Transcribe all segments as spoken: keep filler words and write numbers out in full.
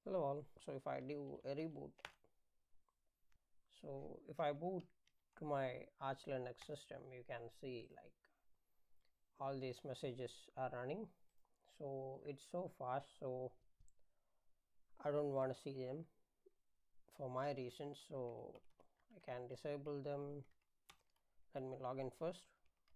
Hello all. So if I do a reboot, so if I boot to my Arch Linux system, you can see like all these messages are running. So it's so fast, so I don't want to see them for my reasons, so I can disable them. Let me log in first.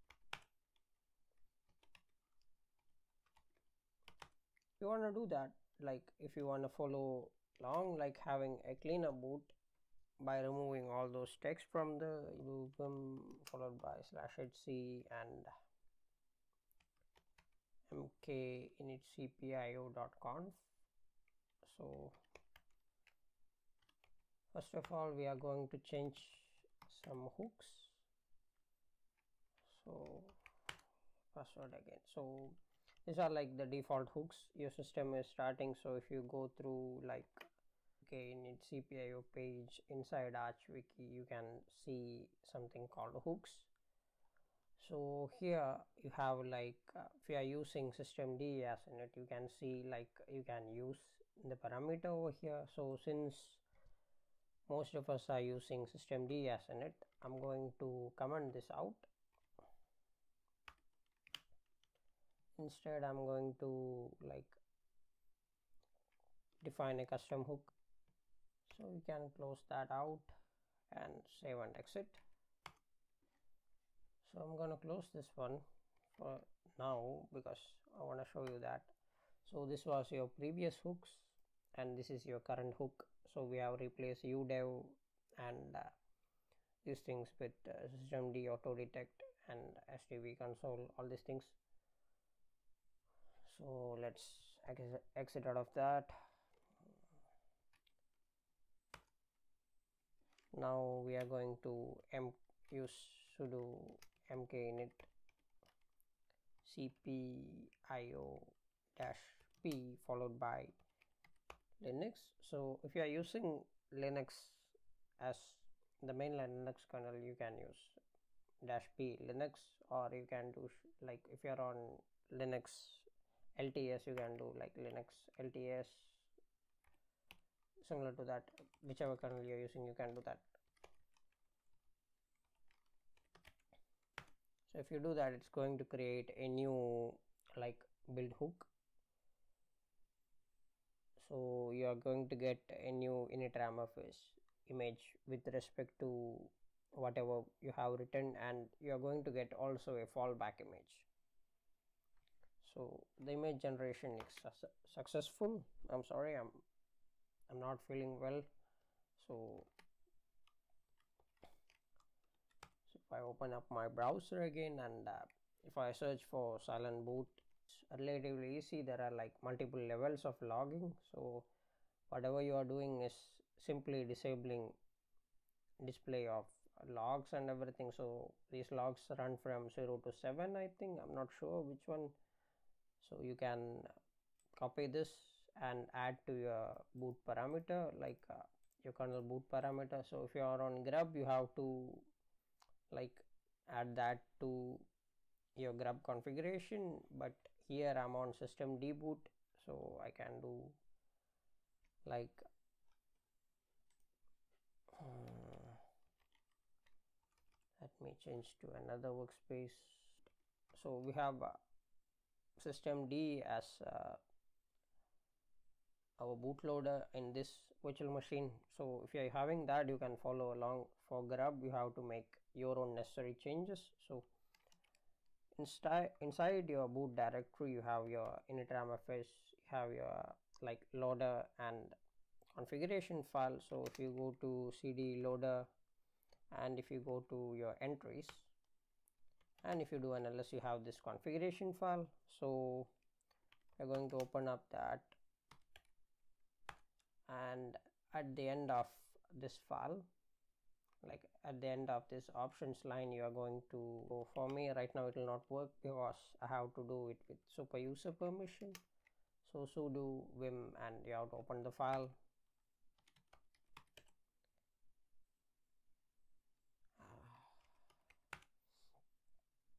You want to do that, like if you want to follow along, like having a cleaner boot, by removing all those text from the vim followed by slash hc and mk init cpio.conf. So first of all, we are going to change some hooks. So password again. So these are like the default hooks your system is starting. So if you go through like okay in its C P I O page inside ArchWiki, you can see something called hooks. So here you have like uh, if you are using systemd as init, you can see like you can use the parameter over here. So since most of us are using systemd as init, I'm going to comment this out. Instead I'm going to like define a custom hook. So we can close that out and save and exit. So I'm going to close this one for now because I want to show you that. So this was your previous hooks and this is your current hook. So we have replaced udev and uh, these things with uh, systemd auto detect and S T V console, all these things. So let's ex exit out of that. Now we are going to m use sudo mkinit cpio dash p followed by linux. So if you are using linux as the mainline linux kernel, you can use dash p linux, or you can do like if you are on linux L T S, you can do like linux L T S, similar to that. Whichever kernel you're using, you can do that. So if you do that, it's going to create a new like build hook. So you are going to get a new init ramifs image with respect to whatever you have written, and you are going to get also a fallback image. So the image generation is su successful. I'm sorry, I'm I'm not feeling well. So, so if I open up my browser again and uh, if I search for silent boot, it's relatively easy. There are like multiple levels of logging. So whatever you are doing is simply disabling display of logs and everything. So these logs run from zero to seven, I think. I'm not sure which one. So you can copy this and add to your boot parameter, like uh, your kernel boot parameter. So if you are on grub, you have to like add that to your grub configuration, but here I'm on systemd boot, so I can do like uh, let me change to another workspace. So we have uh, systemd as uh, our bootloader in this virtual machine. So if you're having that, you can follow along. For grub, you have to make your own necessary changes. So inside inside your boot directory, you have your init ramifs, you have your like loader and configuration file. So if you go to cd loader and if you go to your entries and if you do an ls, you have this configuration file. So we're going to open up that, and at the end of this file, like at the end of this options line, you are going to go, for me right now it will not work because I have to do it with super user permission. So sudo vim and you have to open the file.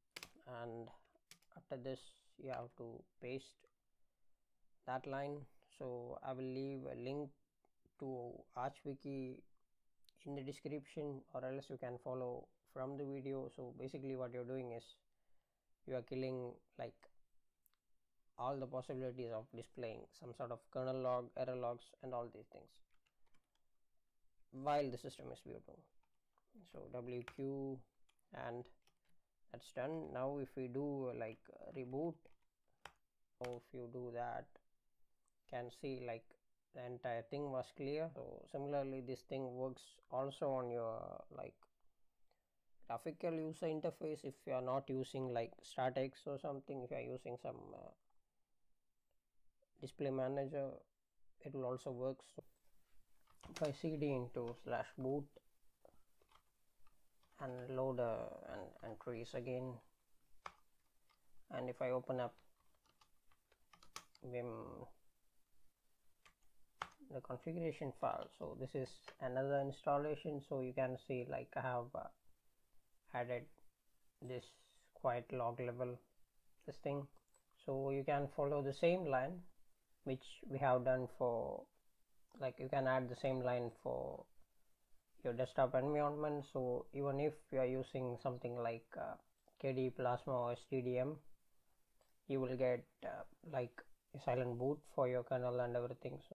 And after this you have to paste that line. So I will leave a link to ArchWiki in the description, or else you can follow from the video. So basically what you're doing is you are killing like all the possibilities of displaying some sort of kernel log, error logs and all these things while the system is booting. So W Q, and that's done. Now if we do uh, like uh, reboot, so if you do that, can see like the entire thing was clear. So similarly this thing works also on your like graphical user interface. If you are not using like StartX or something, if you are using some uh, display manager, it will also work. So if I cd into slash boot and load uh, and, and trace again, and if I open up Vim, the configuration file, so this is another installation. So you can see like I have uh, added this quiet log level, this thing. So you can follow the same line which we have done for, like you can add the same line for your desktop environment. So even if you are using something like uh, K D E Plasma or S T D M, you will get uh, like a silent boot for your kernel and everything. So